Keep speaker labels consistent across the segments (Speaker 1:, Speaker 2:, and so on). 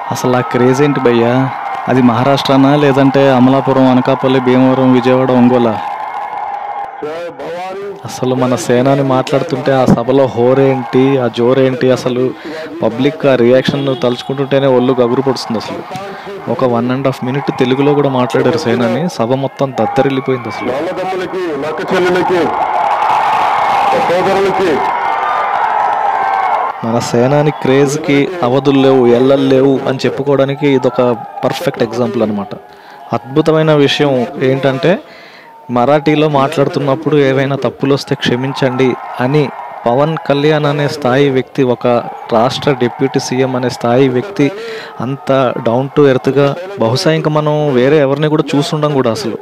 Speaker 1: అసలు ఆ క్రేజ్ ఏంటి భయ్యా? అది మహారాష్ట్రనా లేదంటే అమలాపురం, అనకాపల్లి, భీమవరం, విజయవాడ, ఒంగోలా? అసలు మన సేనాని మాట్లాడుతుంటే ఆ సభలో హోరేంటి, ఆ జోరేంటి, అసలు పబ్లిక్ ఆ రియాక్షన్ తలుచుకుంటుంటేనే ఒళ్ళు గగురు పడుతుంది. అసలు ఒక 1.5 మినిట్ తెలుగులో కూడా మాట్లాడారు సేనాని, సభ మొత్తం దద్దరిల్లిపోయింది అసలు. మన సేనాని క్రేజ్కి అవధులు లేవు, ఎల్లలు లేవు అని చెప్పుకోవడానికి ఇదొక పర్ఫెక్ట్ ఎగ్జాంపుల్ అనమాట. అద్భుతమైన విషయం ఏంటంటే, మరాఠీలో మాట్లాడుతున్నప్పుడు ఏవైనా తప్పులు వస్తే క్షమించండి అని పవన్ కళ్యాణ్ అనే స్థాయి వ్యక్తి, ఒక రాష్ట్ర డిప్యూటీ సీఎం అనే స్థాయి వ్యక్తి అంత డౌన్ టు ఎర్త్గా బహుశా ఇంకా మనం వేరే ఎవరిని కూడా చూస్తుండం కూడా. అసలు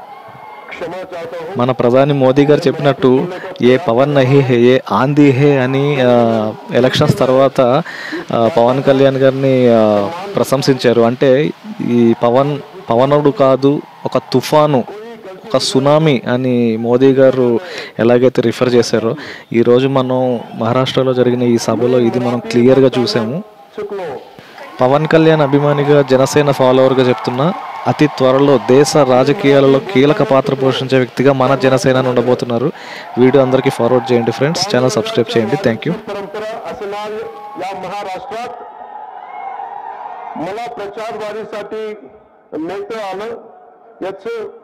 Speaker 1: మన ప్రధాని మోదీ గారు చెప్పినట్టు ఏ పవన్ నహీ హే ఏ ఆంధీ హే అని ఎలక్షన్స్ తర్వాత పవన్ కళ్యాణ్ గారిని ప్రశంసించారు. అంటే ఈ పవనుడు కాదు, ఒక తుఫాను, ఒక సునామీ అని మోదీ గారు ఎలాగైతే రిఫర్ చేశారో, ఈరోజు మనం మహారాష్ట్రలో జరిగిన ఈ సభలో ఇది మనం క్లియర్గా చూసాము. పవన్ కళ్యాణ్ అభిమానిగా, జనసేన ఫాలోవర్గా చెప్తున్నా, అతి త్వరలో దేశ రాజకీయాలలో కీలక పాత్ర పోషించే వ్యక్తిగా మన జనసేన ఉండబోతున్నారు. వీడియో అందరికీ ఫార్వర్డ్ చేయండి ఫ్రెండ్స్, ఛానల్ సబ్స్క్రైబ్ చేయండి. Thank you.
Speaker 2: मला प्रचारवारीसाठी नेतं आलं याचं